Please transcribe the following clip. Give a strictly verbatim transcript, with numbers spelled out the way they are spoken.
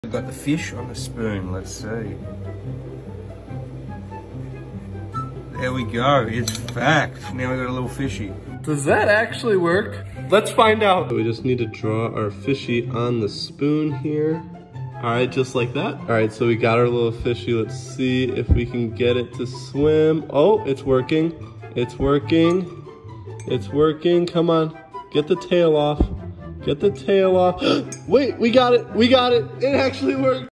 We've got the fish on the spoon, let's see. There we go, it's fact. Now we got a little fishy. Does that actually work? Let's find out. We just need to draw our fishy on the spoon here. All right, just like that. All right, so we got our little fishy. Let's see if we can get it to swim. Oh, it's working. It's working. It's working. Come on, get the tail off. Get the tail off. Wait, we got it. We got it. It actually worked.